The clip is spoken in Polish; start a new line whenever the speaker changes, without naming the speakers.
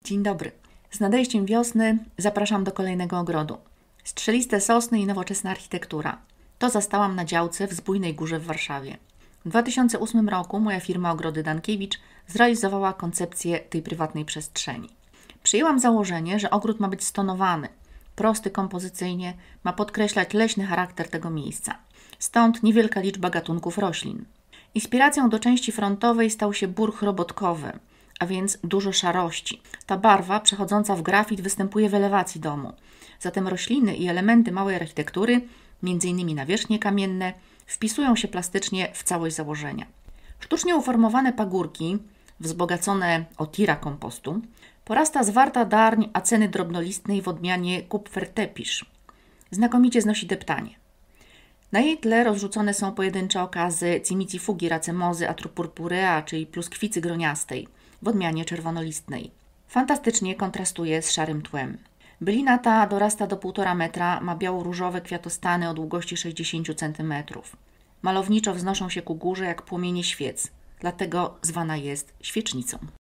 Dzień dobry. Z nadejściem wiosny zapraszam do kolejnego ogrodu. Strzeliste sosny i nowoczesna architektura. To zastałam na działce w Zbójnej Górze w Warszawie. W 2008 roku moja firma Ogrody Dankiewicz zrealizowała koncepcję tej prywatnej przestrzeni. Przyjęłam założenie, że ogród ma być stonowany, prosty kompozycyjnie, ma podkreślać leśny charakter tego miejsca. Stąd niewielka liczba gatunków roślin. Inspiracją do części frontowej stał się bór chrobotkowy, a więc dużo szarości. Ta barwa przechodząca w grafit występuje w elewacji domu. Zatem rośliny i elementy małej architektury, m.in. nawierzchnie kamienne, wpisują się plastycznie w całość założenia. Sztucznie uformowane pagórki, wzbogacone o tira kompostu, porasta zwarta darń aceny drobnolistnej w odmianie kupfertepisz. Znakomicie znosi deptanie. Na jej tle rozrzucone są pojedyncze okazy cimicifugi racemozy atropurpurea, czyli pluskwicy groniastej, w odmianie czerwonolistnej. Fantastycznie kontrastuje z szarym tłem. Bylina ta dorasta do 1,5 metra, ma biało-różowe kwiatostany o długości 60 cm. Malowniczo wznoszą się ku górze jak płomienie świec, dlatego zwana jest świecznicą.